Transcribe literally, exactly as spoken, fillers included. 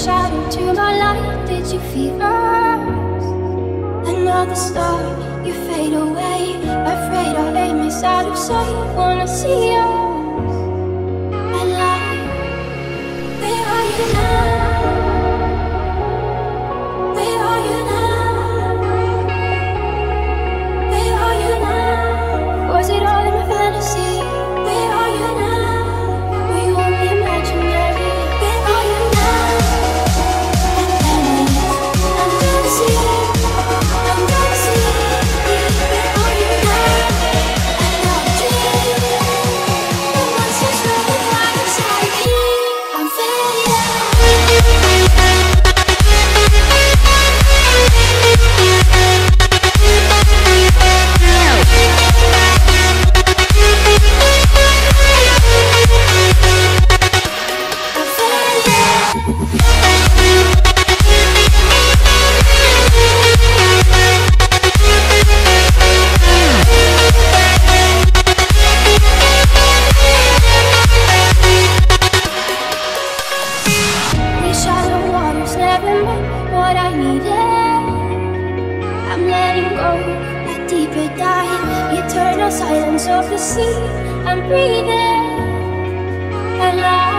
shadow to my light. Did you feel us? Another star, you fade away. Afraid our aim is out of sight. Wanna see us alive. Where are you now? Where are you now? Where are you now? Was it all in my fantasy? Where are you now? Were you only imaginary? Where are you now? And then I'm gonna see, I'm gonna see. Where are you now? Another dream. The monsters running right inside me. I'm silence of the sea. I'm breathing alive.